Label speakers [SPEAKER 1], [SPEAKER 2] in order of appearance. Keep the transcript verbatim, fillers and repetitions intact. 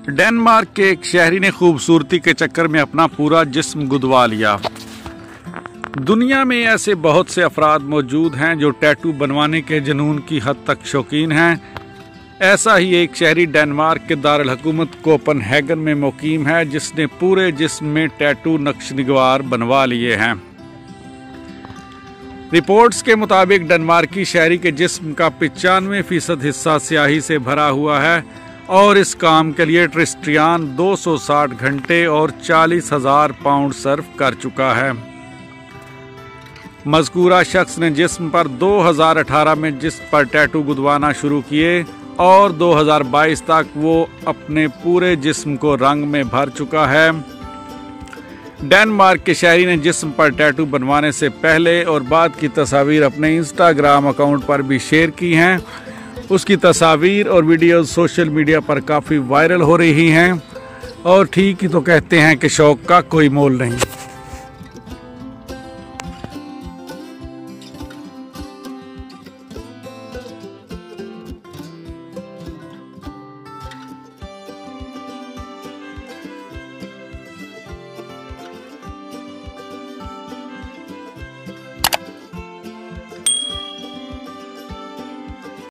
[SPEAKER 1] Denmark के एक शहरी ने खूबसूरती के चक्कर में अपना पूरा जिस्म गुदवा लिया। दुनिया में ऐसे बहुत से अफराद मौजूद हैं जो टैटू बनवाने के जुनून की हद तक शौकीन हैं। ऐसा ही एक शहरी डेनमार्क के दारुल हुकूमत कोपनहेगन में मुकीम है, जिसने पूरे जिस्म में टैटू नक्शनिगार बनवा लिए हैं। रिपोर्ट्स के मुताबिक डेनमार्की शहरी के जिस्म का पचानवे फीसद हिस्सा स्याही से भरा हुआ है और इस काम के लिए ट्रिस्टियान दो सौ साठ घंटे और चालीस हजार पाउंड सर्व कर चुका है। मज़कूरा शख्स ने जिस्म पर दो हज़ार अठारह में जिस्म पर टैटू गुदवाना शुरू किए और दो हज़ार बाईस तक वो अपने पूरे जिस्म को रंग में भर चुका है। डेनमार्क के शहरी ने जिस्म पर टैटू बनवाने से पहले और बाद की तस्वीर अपने इंस्टाग्राम अकाउंट पर भी शेयर की हैं। उसकी तस्वीर और वीडियोस सोशल मीडिया पर काफ़ी वायरल हो रही हैं और ठीक ही तो कहते हैं कि शौक का कोई मोल नहीं।